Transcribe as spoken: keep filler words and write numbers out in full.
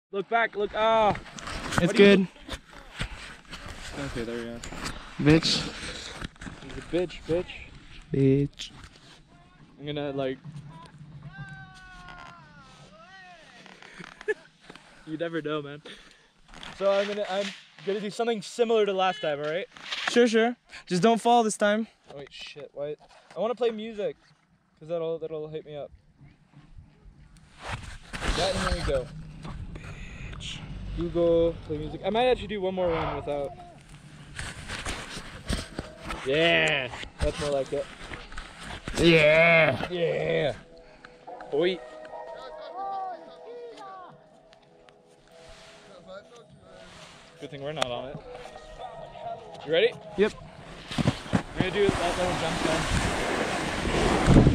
Look back, look, ah. Oh. It's good. Okay, there we go. Bitch. He's a bitch, bitch. Bitch. I'm gonna like. You never know, man. So I'm gonna, I'm gonna do something similar to last time, alright? Sure, sure. Just don't fall this time. Oh wait, shit, wait. I wanna play music. Cause that'll, that'll hit me up. That and here we go. Bitch. Google, play music. I might actually do one more one without. Yeah, that's more like it. Yeah. Yeah. Boy. Good thing we're not on it. You ready? Yep. We're gonna do that little jump then.